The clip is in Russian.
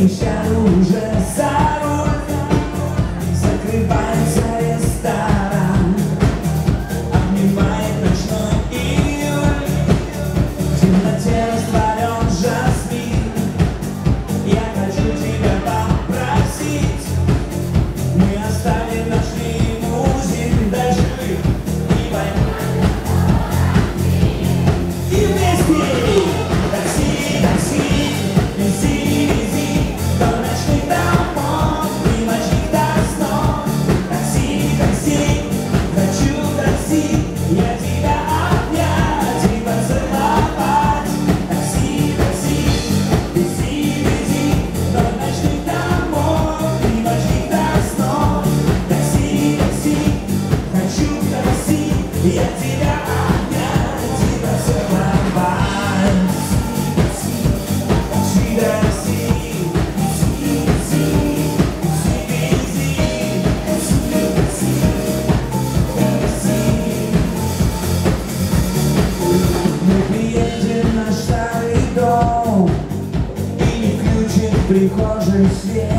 и сяду уже за руль. Закрывается ресторан, обнимает ночной июль. В темноте растворен жасмин. Я хочу тебя попросить, мы оставим наш лимузин, дальше и поймем. И вместе такси, такси, вези, вези до ночных домов и ночных до снов. Такси, такси, хочу такси, я тебя обнять и поцеловать. Такси, такси, вези, вези до ночных домов и ночных до снов. Такси, такси, хочу такси, я тебя обнять и поцеловать. В прихожей свет.